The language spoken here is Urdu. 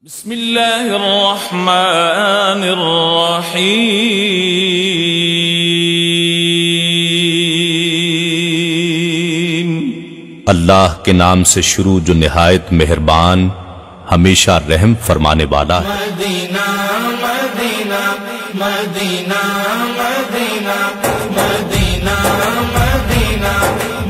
بسم اللہ الرحمن الرحیم۔ اللہ کے نام سے شروع جو نہایت مہربان ہمیشہ رحم فرمانے والا ہے۔ مدینہ مدینہ مدینہ مدینہ مدینہ مدینہ